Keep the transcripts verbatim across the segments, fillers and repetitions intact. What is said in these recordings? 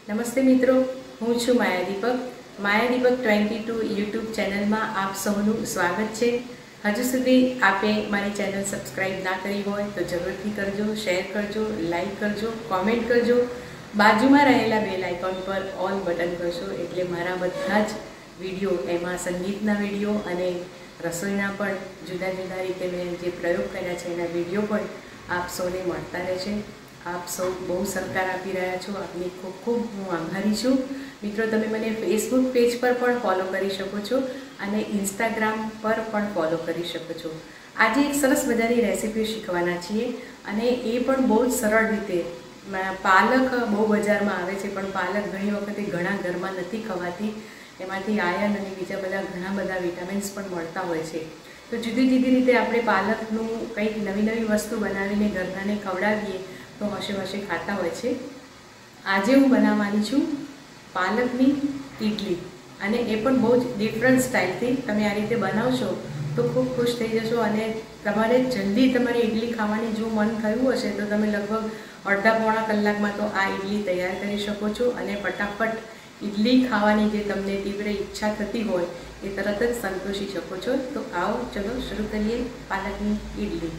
नमस्ते मित्रों, हूँ छू Maya Deepak. Maya Deepak twenty two YouTube channel में आप सौनु स्वागत है। हजू सुधी आपे मारी चैनल सब्सक्राइब ना करी होय तो जरूरथी करजो, शेर करजो, लाइक करजो, कॉमेंट करजो। बाजू में रहेला बेल आइकॉन पर ऑल बटन करशो एटले मारा बधा ज विडियो एमां संगीतना विडियो अने रसोईना पण जुदा जुदा रीते मैं जे प्रयोग कर्या छे एना विडियो पण आप सौने मळता रहेशे। आप सौ बहु सहकार आपी रह्या छो, आपनी खूब खूब हूँ आभारी छूँ। मित्रों, तमे मने फेसबुक पेज पर पण फॉलो करी शको छो अने इंस्टाग्राम पर पण फॉलो करी शको छो। आज एक सरस मजानी रेसिपी शीखवाना छीए अने ए पण बहुत सरल रीते। पालक बहु बजार में आवे छे पण पालक घणी वखते घणा घरमां नथी खवाती। एमांथी आयर्न अने बीजा बधा घणा बधा विटामिन्स पण मळता होय छे। तो जुदी जुदी रीते आपणे पालकनुं कंईक नवी नवी वस्तु बनावीने घरनाने खवडावीए तो हसे हसे खाता होय छे। आजे हूँ बनाववानी छूं पालकनी इडली अने ए पण बहुत डिफरंट स्टाइलथी। तमे आ रीते बनावशो तो खूब खुश थई जशो अने तमारे जल्दी तमारी इडली खावानी जो मन थयुं हशे तो तमे लगभग अर्धा पोणा कलाकमां तो आ इडली तैयार करी शको छो अने फटाफट इडली खावानी जे तमने तीव्र इच्छा थती होय ए तरत ज संतोषी शको छो। तो आओ चलो शुरू करिए पालकनी इडली।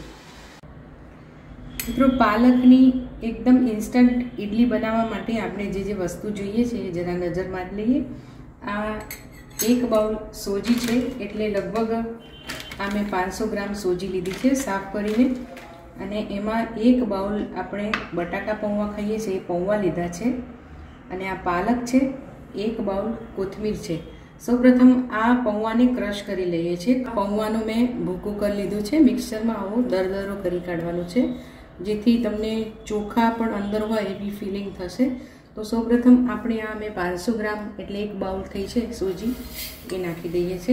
मित्रों, पालकनी एकदम इंस्टंट इडली बनावा माटे आपणे जे जे वस्तु जोईए छे जरा नजर मारी लईए। आ एक बाउल सोजी छे एटले लगभग आ मैं पांच सौ ग्राम सोजी लीधी छे साफ करीने अने एमां एक बाउल आपणे बटाका पौवा खाईए छे पौवा लीधा छे अने आ पालक छे एक बाउल कोथमीर छे। सौ प्रथम आ पौवाने क्रश करी लईए छे। पौवानो मैं भूको कर लीधो छे। मिक्सर में आवो दरदरो करी काढवानो छे जेथी तमने चोखा पण अंदर होय एवी फीलिंग थशे। तो सौ प्रथम आपणे आ मैं पांच सौ ग्राम एटले एक बाउल थई छे सोजी ए नाखी दईए छे।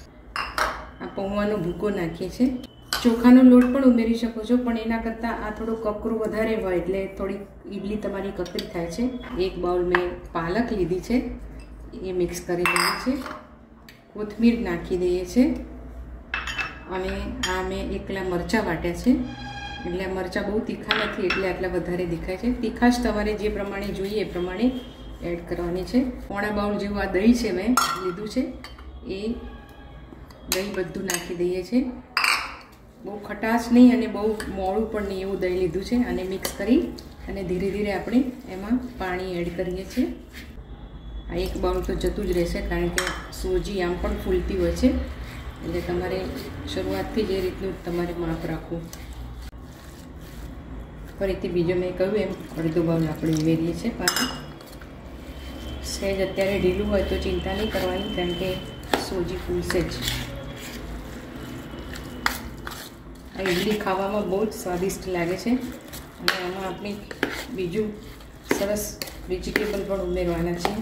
आ पौवानो भूको नाखीए छे। चोखानो लोट पण उमेरी शको छो पण एना करता आ थोड़ो ककरो वधारे होय एटले थोड़ी इडली तमारी ककरी थाय छे। एक बाउल में पालक लीधी छे ए मिक्स करी दઈએ छे। कोथमीर नाखी दઈએ छे अने आ मैं एकला मरचा वाट्या छे એટલે મરચા બહુ તીખા નથી એટલે આટલા વધારે દેખાય છે। તીખાશ તમારે જે પ્રમાણે જોઈએ એ પ્રમાણે એડ કરવાની છે। પોણા બાઉલ જેવું આ દહીં છે મેં લીધું છે એ દહીં બધું નાખી દઈએ છે। બહુ ખટાશ નહીં અને બહુ મોળું પણ નહીં એવું દહીં લીધું છે અને મિક્સ કરી અને ધીરે ધીરે આપણે એમાં પાણી એડ કરીએ છીએ। આ એક બાઉલ તો જતું જ રહેશે કારણ કે સોજી આમ પણ ફૂલતી હોય છે એટલે તમારે શરૂઆતથી જ એ રીતનું તમારે માપ રાખવું। फरीथी बीजो मैं कहूँ एम अर्धो बाउल आपणे उमेरीए छे पाणी। सहज अत्यारे ढीलू होय तो चिंता नहीं करवानी कारण के सोजी फूलशे ज। आ इडली खावामां बहुत स्वादिष्ट लागे छे अने आमां आपणे बीजुं सरस वेजिटेबल पण उमेरवाना छे।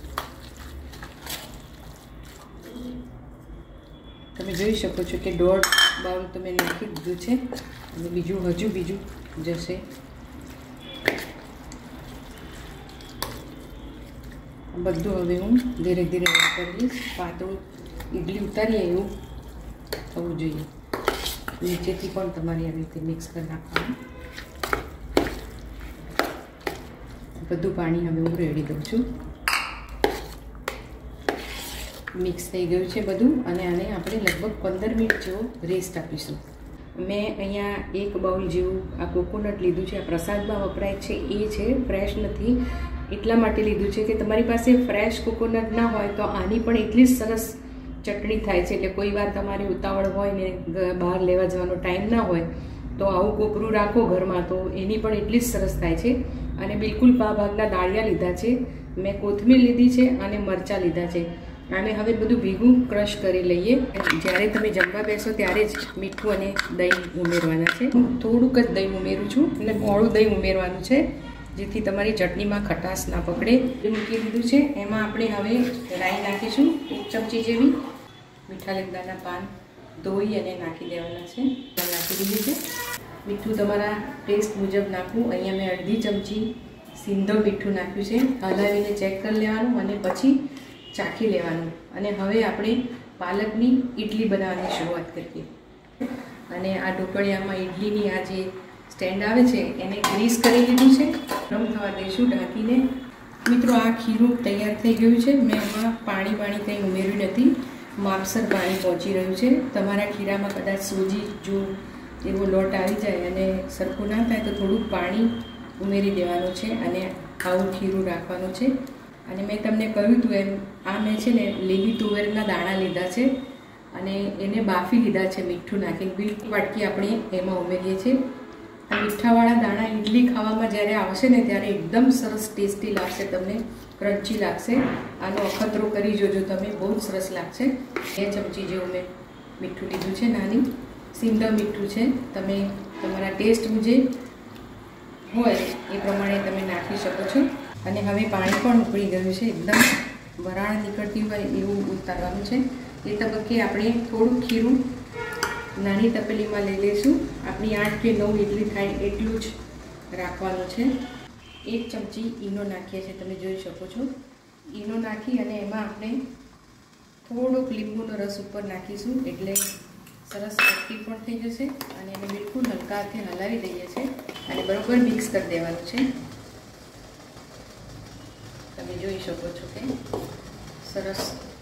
तमे जोई शको छो के दौड़ बाउल तो मैं नाखी दीधुं छे अने बीजुं हजू बीजुं जैसे बधु हवे हूँ धीरे धीरे एड करीश। पातळुं इडली उतारीए एवुं थवुं जोईए। नीचेथी पण तमारे आ रीते मिक्स कर नाखवानुं। बधुं पाणी हवे हूँ रेडी दઉં છું। मिक्स थई गयुं छे बधुं अने आने आपणे लगभग पंदर मिनिट जेवो रेस्ट आपीशुं। मैं अहींया एक बाउल जेवुं आ कोकोनट लीधुं छे। आ प्रसादमां वपराय छे ए छे, फ्रेश नथी એટલા માટે લીધું છે કે તમારી પાસે ફ્રેશ કોકોનટ ના હોય તો આની પણ એટલી જ સરસ ચટણી થાય છે। એટલે કોઈ વાર તમારી ઉતાવળ હોય ને બહાર લેવા જવાનો ટાઈમ ના હોય તો આવું કોપરું રાખો ઘરમાં તો એની પણ એટલી જ સરસ થાય છે। અને બિલકુલ પા ભાગના દાળિયા લીધા છે, મેં કોથમીર લીધી છે અને મરચાં લીધા છે। આને હવે બધું ભેગું ક્રશ કરી લઈએ। જ્યારે તમે જમવા બેસો ત્યારે જ મીઠું અને દહીં ઉમેરવાના છે। હું થોડુંક જ દહીં ઉમેરું છું અને મોળું દહીં ઉમેરવાનું છે જેથી તમારી ચટણીમાં ખટાશ ના પકડે। મૂકી દીધું છે। એમાં આપણે હવે રાઈ નાખીશું એક ચમચી જેવી। મીઠા લીમડાના પાન ધોઈ અને નાખી દેવાના છે। નાખી દીધી છે। મીઠું તમારા ટેસ્ટ મુજબ નાખવું। અહીંયા મેં અડધી ચમચી સિંધો મીઠું નાખ્યું છે। હલાવીને ચેક કરી લેવાનું અને પછી ચાખી લેવાનું। અને હવે આપણે પાલકની ઇડલી બનાવવાની શરૂઆત કરીએ। અને આ ઢોકળિયામાં ઇડલીની આ જે સ્ટેન્ડ આવે છે એને ગ્રીસ કરી લીધું છે। ગરમ થવા દઈશું ઢાંકીને મિત્રો આ ખીરું તૈયાર થઈ ગયું છે। મેં આમાં પાણી પાણી કંઈ ઉમેર્યું નથી, માપસર પાણી પહોંચી રહ્યું છે। તમારા ખીરામાં કદાચ સોજી જો એવો લોટ આવી જાય અને સરખું ના થાય તો થોડુંક પાણી ઉમેરી દેવાનું છે અને આવું ખીરું રાખવાનું છે। અને મેં તમને કહ્યું હતું એમ આ મેં છે ને લીલી તુવેરના દાણા લીધા છે અને એને બાફી લીધા છે મીઠું નાખીને। બિલકુલ વાટકી આપણે એમાં ઉમેરીએ છીએ। આ મીઠાવાળા દાણા ઇડલી ખાવામાં જ્યારે આવશે ને ત્યારે એકદમ સરસ ટેસ્ટી લાગશે, તમને ક્રન્ચી લાગશે। આનો અખતરો કરી જોજો તમે, બહુ જ સરસ લાગશે। બે ચમચી જેવું મેં મીઠું લીધું છે, નાની સિંધવ મીઠું છે। તમે તમારા ટેસ્ટ મુજબ હોય એ પ્રમાણે તમે નાખી શકો છો। અને હવે પાણી પણ ઉકળી ગયું છે, એકદમ વરાળ નીકળતી હોય એવું ઉતારવાનું છે। એ તબક્કે આપણે થોડું ખીરું નાની તપેલીમાં લઈ લઈશું। આપણી આઠ કે નવ ઇડલી થાય એટલું જ રાખવાનું છે। એક ચમચી ઈનો નાખીએ છીએ, તમે જોઈ શકો છો। ઈનો નાખી અને એમાં આપણે થોડોક લીંબુનો રસ ઉપર નાખીશું એટલે સરસ એક્ટિવ પણ થઈ જશે અને એને બિલકુલ હલકા હાથે હલાવી દઈએ છીએ અને બરાબર મિક્સ કરી દેવાનું છે। તમે જોઈ શકો છો કે સરસ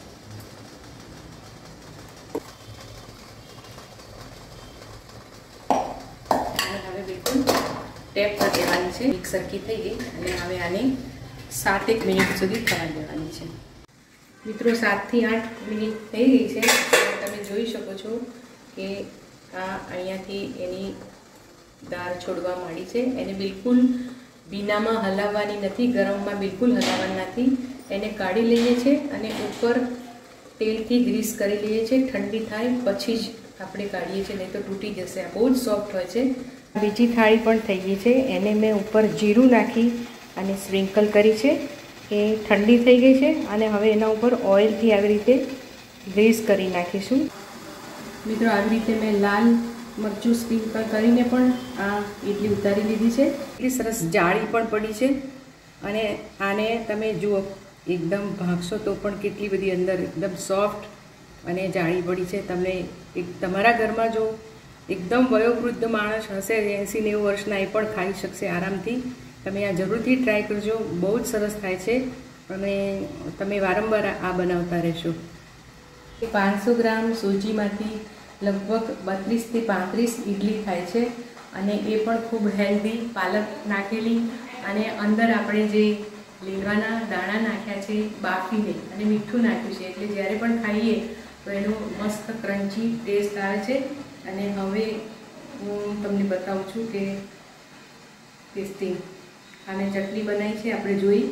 હવે બિલકુલ ટેપ કરી દેવાની છે। મિક્સ સરખી થઈ ગઈ અને હવે આને સાત એક મિનિટ સુધી થવા દેવાની છે। મિત્રો સાતથી આઠ મિનિટ થઈ ગઈ છે, તમે જોઈ શકો છો કે આ અહીંયાથી એની દાળ છોડવા માંડી છે। એને બિલકુલ ભીનામાં હલાવવાની નથી, ગરમમાં બિલકુલ હલાવવાની નથી। એને કાઢી લઈએ છીએ અને ઉપર તેલથી ગ્રીસ કરી લઈએ છીએ। ઠંડી થાય પછી જ આપણે કાઢીએ છીએ, નહીં તો તૂટી જશે। આ બહુ જ સોફ્ટ હોય છે। બીજી થાળી પણ થઈ ગઈ છે, એને મેં ઉપર જીરું નાખી અને સ્પ્રિંકલ કરી છે। એ ઠંડી થઈ ગઈ છે અને હવે એના ઉપર ઓઇલથી આવી રીતે ગ્રીસ કરી નાખીશું। મિત્રો આવી રીતે મેં લાલ મરચું સ્પ્રિંકલ કરીને પણ આ ઇડલી ઉતારી લીધી છે। એટલી સરસ જાળી પણ પડી છે અને આને તમે જુઓ એકદમ ભાગશો તો પણ કેટલી બધી અંદર એકદમ સોફ્ટ અને જાળી પડી છે। તમને એક તમારા ઘરમાં જો એકદમ વયોવૃદ્ધ માણસ હશે એંસી નેવું વર્ષના, એ પણ ખાઈ શકશે આરામથી। તમે આ જરૂરથી ટ્રાય કરજો, બહુ જ સરસ થાય છે અને તમે વારંવાર આ બનાવતા રહેશો। પાંચસો ગ્રામ સૂજીમાંથી લગભગ બત્રીસથી પાંત્રીસ ઇડલી થાય છે અને એ પણ ખૂબ હેલ્ધી, પાલક નાખેલી અને અંદર આપણે જે લીલવાના દાણા નાખ્યા છે બાફીને અને મીઠું નાખ્યું છે એટલે જ્યારે પણ ખાઈએ તો એનો મસ્ત ક્રન્ચી ટેસ્ટ આવે છે। અને હવે હું તમને બતાવું છું કે ટેસ્ટિંગ આને ચટણી બનાવી છે આપણે જોઈ,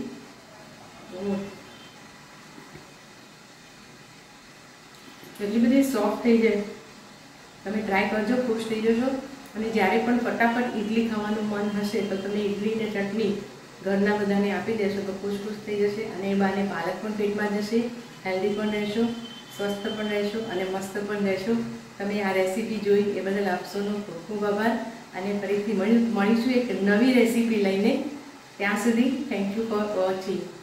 એટલી બધી સોફ્ટ થઈ જાય। તમે ટ્રાય કરજો, ખુશ થઈ જશો। અને જ્યારે પણ ફટાફટ ઇડલી ખાવાનું મન હશે તો તમે ઇડલી ને ચટણી ઘરના બધાને આપી દેશો તો ખુશ ખુશ થઈ જશે અને એ બાને પાલક પણ પેટમાં જશે, હેલ્ધી પણ રહેશો, સ્વસ્થ પણ રહેશો અને મસ્ત પણ રહેશો। તમે આ રેસીપી જોઈ એ બદલ આપશોનો ખૂબ ખૂબ આભાર અને ફરીથી મળીશું એક નવી રેસીપી લઈને। ત્યાં સુધી થેન્ક યુ ફોર વોચિંગ।